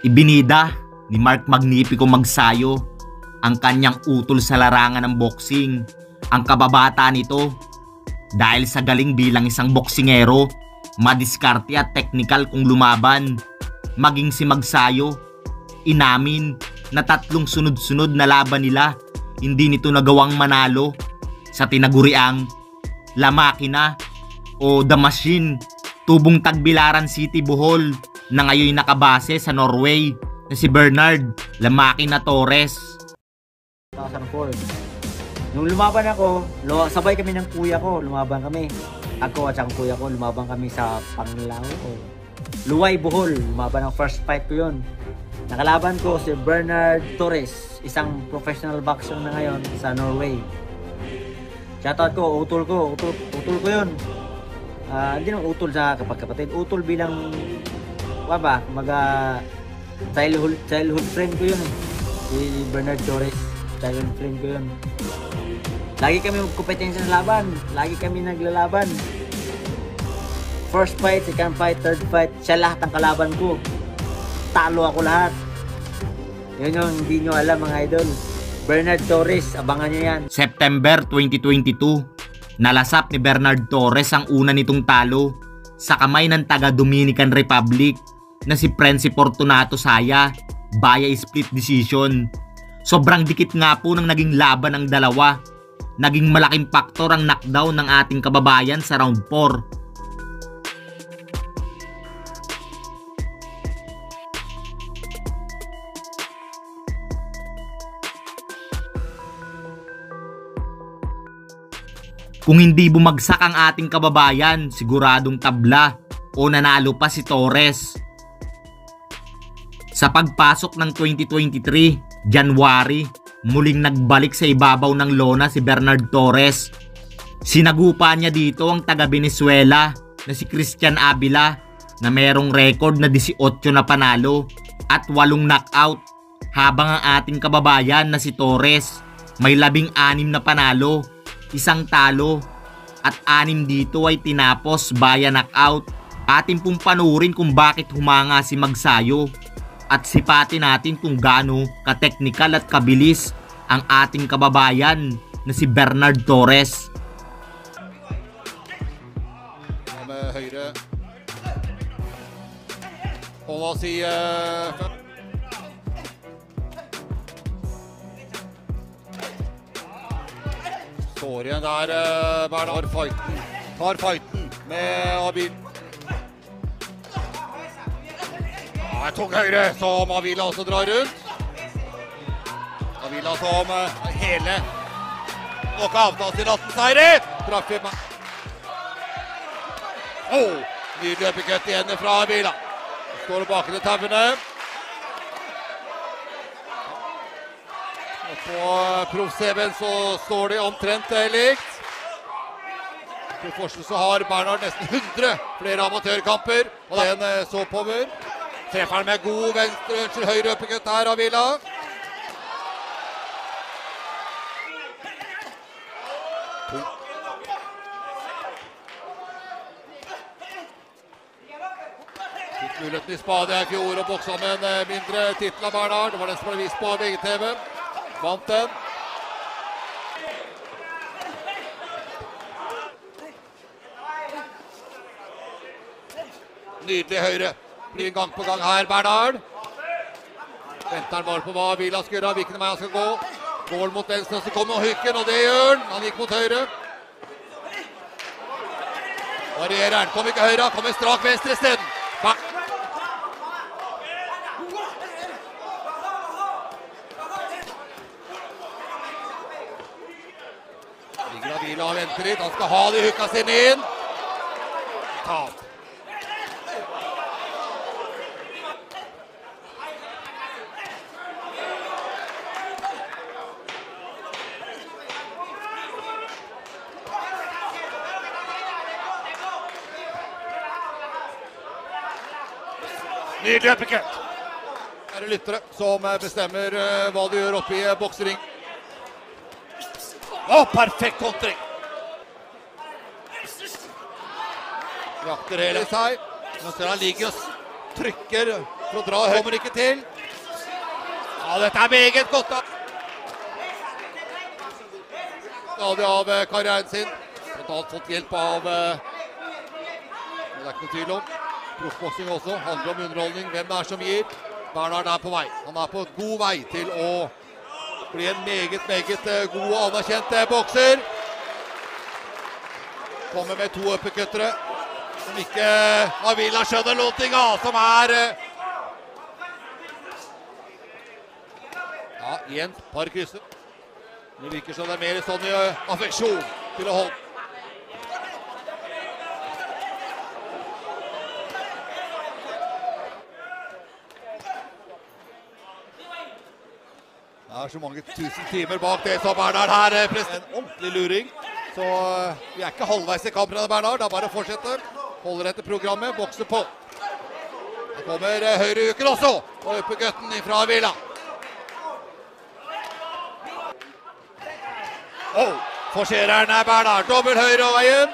Ibinida ni Mark Magnifico Magsayo ang kanyang utol sa larangan ng boxing. Ang kababata nito, dahil sa galing bilang isang boksingero, madiskarte at technical kung lumaban. Maging si Magsayo, inamin na 3 sunod-sunod na laban nila, hindi nito nagawang manalo sa tinaguriang La Makina o The Machine, tubong Tagbilaran City, Bohol, na ngayon nakabase sa Norway, na si Bernard La Makina Torres. 2004. Nung lumaban ako, sabay kami ng kuya ko, lumaban kami. Ako at ang kuya ko, lumaban kami sa Panglao o Luway, Bohol. Lumaban ang first fight ko yun. Nakalaban ko si Bernard Torres, isang professional boxer na ngayon sa Norway. Shoutout ko, utol ko yun. Hindi nang utol sa kapatid, utol bilang childhood friend ko yun eh. Si Bernard Torres, childhood friend ko yun. Lagi kami magkompetensya sa laban, lagi kami naglalaban. First fight, second fight, third fight, siya lahat ang kalaban ko. Talo ako lahat. Yun yung hindi nyo alam mga idol. Bernard Torres, abangan nyo yan. September 2022, nalasap ni Bernard Torres ang una nitong talo sa kamay ng taga Dominican Republic na si Prensi Fortunato Saya via split decision. Sobrang dikit nga po ng naging laban ng dalawa. Naging malaking faktor ang knockdown ng ating kababayan sa round 4. Kung hindi bumagsak ang ating kababayan, siguradong tabla o nanalo pa si Torres. Sa pagpasok ng 2023, January, muling nagbalik sa ibabaw ng lona si Bernard Torres. Sinagupa niya dito ang taga Venezuela na si Christian Avila na mayroong record na 18 na panalo at 8 knockout, habang ang ating kababayan na si Torres may 16 na panalo, 1 talo at 6 dito ay tinapos via knockout. Atin pong panurin kung bakit humanga si Magsayo at sipatin natin kung gaano ka-technical at kabilis ang ating kababayan na si Bernard Torres. Med høyre. Holder si står igjen der, Bernhard tar fighten med Abil. Tung høyre som Avila også drar rundt. Avila som hele nok avtalt til 18 seirer. Traff i meg. Nydelig uppercut igjen fra Avila. Står det bak i tauene. På proff-CV'en så står de omtrent likt. Til forskjell så har Bernhard nesten 100 flere amatørkamper, og den så oppover. Treffer han med god venstre, høyre uppercut her, Avila. Fikk muligheten i Spania i fjor og boksa med en mindre titel av Bernhard. Det var den som ble vist på VGTV. Vant den. Nydelig høyre. Blir en gang på gang her, Bernhard. Venter han bare på hva Avila skal gjøre, hvilken vei han skal gå. Går mot venstre, så kommer Hykken, og det gjør han. Han gikk mot høyre. Varierer han. Kom ikke høyre, kommer strak venstre i stedet. Ligger Avila og venter litt. Han skal ha de hukka sine inn. Tap. Nydelig uppercut. Her er lyttere som bestemmer hva de gjør oppe i boksering. Perfekt kontring. Jakter hele seg. Nå ser han ligger og trykker for å dra høyt. Kommer ikke til. Ja, dette meget godt da. Stadig av karrieren sin. Blant annet fått hjelp av det er ikke noe tvil om. Proffboksing også, handler om underholdning. Hvem det er som gir. Bernhard er på vei. Han er på et god vei til å bli en meget god og anerkjent bokser. Kommer med 2 uppercuttere som ikke Avila skjønner noe av, som er ja, igjen par krysser. Det virker som det er mer sånn affeksjon til å holde. Det er så mange tusen timer bak det som Bernhard her. En ordentlig luring. Så vi er ikke halvveis i kampen av Bernhard. Det er bare å fortsette. Holder etter programmet, bokser på. Det kommer høyre uker også. Og uppercutten fra Avila. Forsereren er Bernhard. Dobbelt høyre og veien.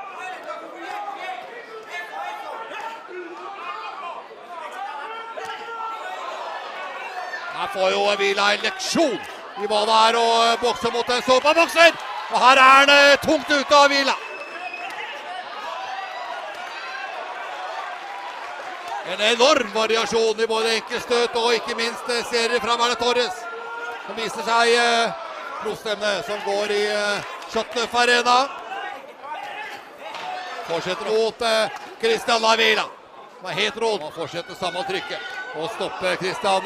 Her får jo Avila en leksjon i hva det er å bokse mot en såpa-bokser. Og her er han tungt ute av Avila. En enorm variasjon i både enkeltstøt og ikke minst serier fra Bernhard Torres. Som viser seg proffstemme som går i Chateauneuf Arena. Fortsetter mot Christian Avila. Han er helt råd. Han fortsetter samme trykket og stopper Christian.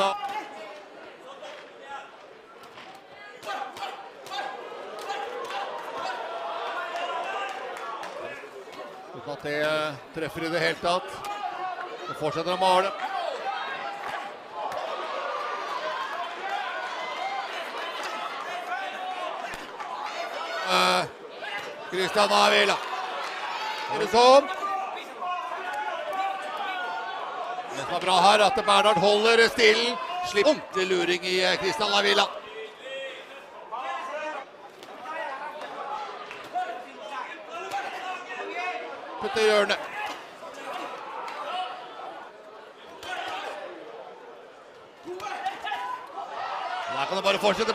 Uten at det treffer i det hele tatt. Og fortsetter å male. Christian Avila. Er det sånn? Det som er bra her er at Bernhard holder stillen. Slipper ordentlig luring i Christian Avila. Putter hjørnet. Der kan det bare fortsette.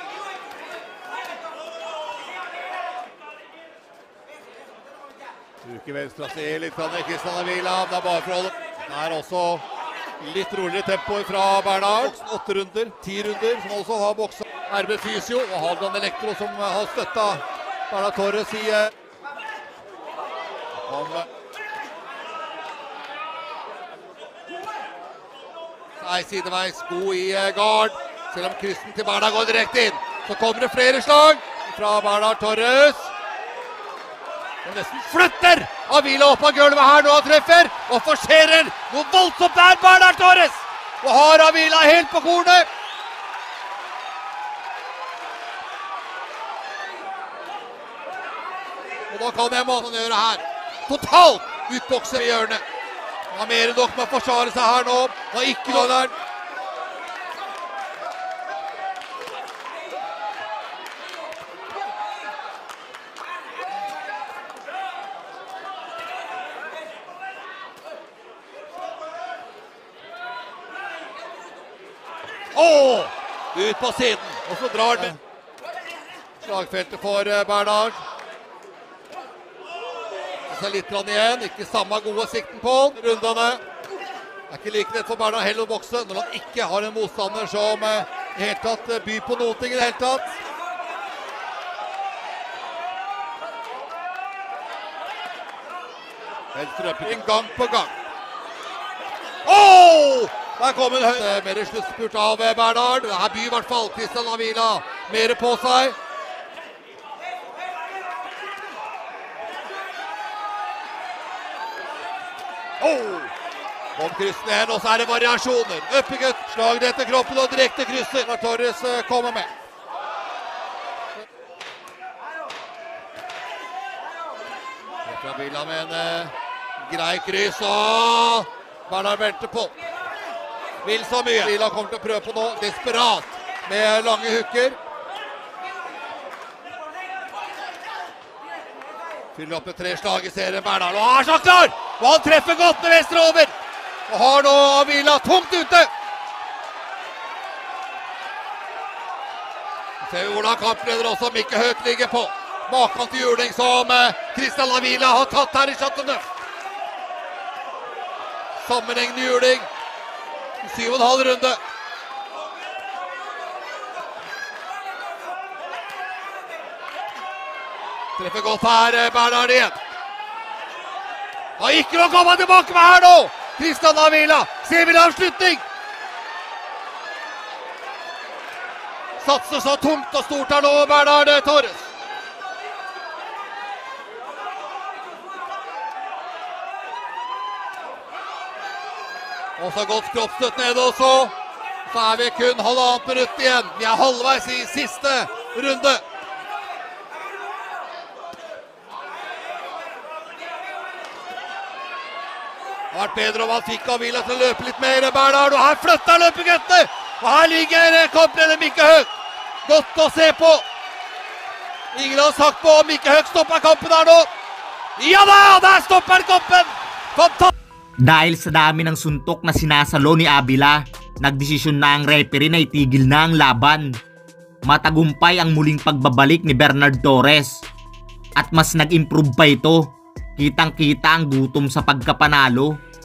Bruker venstre å se litt fra Christian Avila. Det er bare for å holde. Det er også litt roligere tempo fra Bernhard. 8 runder, 10 runder, som også har bokset. RB Fysio og Halvdan Elektro som har støttet Bernhard Torres i sideveis, god i gard. Selv om kryssen til Bernhard går direkte inn, så kommer det flere slag fra Bernhard Torres. Og nesten flytter Avila opp av gulvet her nå og treffer, og forserer noe voldsomt der, Bernhard Torres. Og har Avila helt på kornet. Og da kan jeg måten gjøre her. Totalt utbokser i hjørnet. Han har mer enn nok med å forsvare seg her nå. Han har ikke noe der. Ut på siden, og så drar den. Slagfeltet for Bernhard. Så litt igjen, ikke samme gode sikten på rundene. Det er ikke like lett for Bernhard heller å bokse når han ikke har en motstander som i helt tatt byr på noe i det hele tatt. Venstre oppbygging gang på gang. Der kommer en høyt. Mer sluttspurt av Bernhard. Her byr i hvert fall Christian Avila mer på seg. Kom kryssen igjen, og så er det variasjoner. Uppercut, slager etter kroppen og direkte krysser. Når Torres kommer med. Avila med en grei kryss, og Bernhard venter på. Vil så mye. Avila kommer til å prøve på nå, desperat, med lange hooker. Fyller opp med 3 slag i serien Bernhard, og han er så klar! Og han treffer godt med venstre over. Og har nå Avila tungt ute. Ser vi hvordan kampleder også Mikke Høek ligger på. Maken til juling som Christian Avila har tatt her i Chateau Neuf. Sammenhengende juling. 7,5 runde. Treffer godt her Bernhard igjen. Har ikke noe å komme tilbake med her nå. Christian Avila. Ser vi avslutning. Satser så tungt og stort her nå Bernhard Torres. Og så godt kroppsstøtt nede også. Så er vi kun halvannet minutt igjen. Vi er halvveis i siste runde. Det har vært bedre om han fikk Avila til å løpe litt mer, Bernhard. Og her flytter løpeguttene. Og her ligger kampleder Mikke Høek. Godt å se på. Ingen har sagt på om Mikke Høek stopper kampen her nå. Ja da, der stopper kampen. Fantastisk. Dahil sa dami ng suntok na sinasalo ni Avila, nagdesisyon na ang referee na itigil na ang laban. Matagumpay ang muling pagbabalik ni Bernard Torres. At mas nag-improve pa ito. Kitang-kita ang gutom sa pagkapanalo